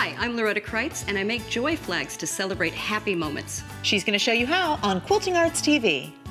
Hi, I'm Loretta Kreitz, and I make joy flags to celebrate happy moments. She's going to show you how on Quilting Arts TV.